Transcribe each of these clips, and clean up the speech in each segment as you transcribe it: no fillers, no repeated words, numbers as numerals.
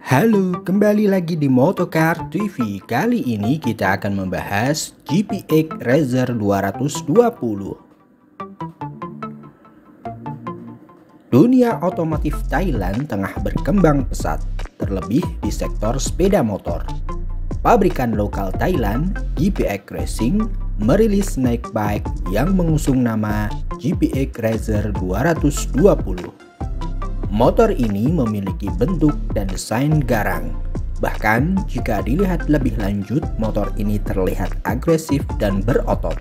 Halo, kembali lagi di Motocar TV. Kali ini kita akan membahas GPX Razer 220. Dunia otomotif Thailand tengah berkembang pesat, terlebih di sektor sepeda motor. Pabrikan lokal Thailand, GPX Racing, merilis snack bike yang mengusung nama GPX Razer 220. Motor ini memiliki bentuk dan desain garang. Bahkan jika dilihat lebih lanjut, motor ini terlihat agresif dan berotot.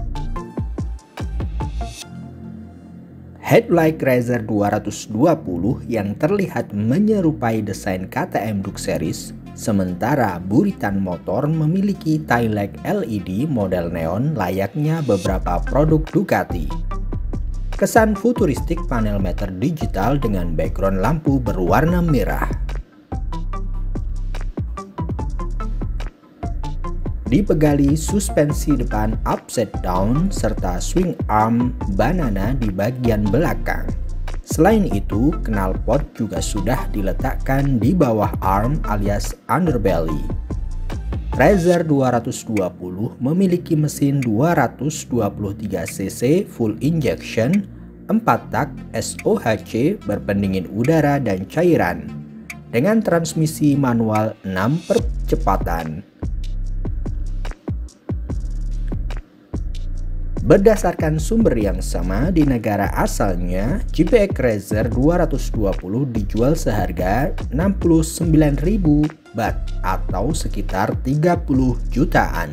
Headlight Razer 220 yang terlihat menyerupai desain KTM Duke Series, sementara buritan motor memiliki taillight LED model neon layaknya beberapa produk Ducati. Kesan futuristik panel meter digital dengan background lampu berwarna merah. Dipegali suspensi depan upside down serta swing arm banana di bagian belakang. Selain itu, knalpot juga sudah diletakkan di bawah arm alias underbelly. Razer 220 memiliki mesin 223 cc full injection, 4 tak SOHC berpendingin udara dan cairan, dengan transmisi manual 6 percepatan. Berdasarkan sumber yang sama, di negara asalnya, GPX Razer 220 dijual seharga 69.000 baht atau sekitar 30 jutaan.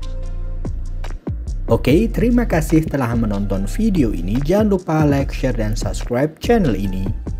Oke, terima kasih telah menonton video ini. Jangan lupa like, share, dan subscribe channel ini.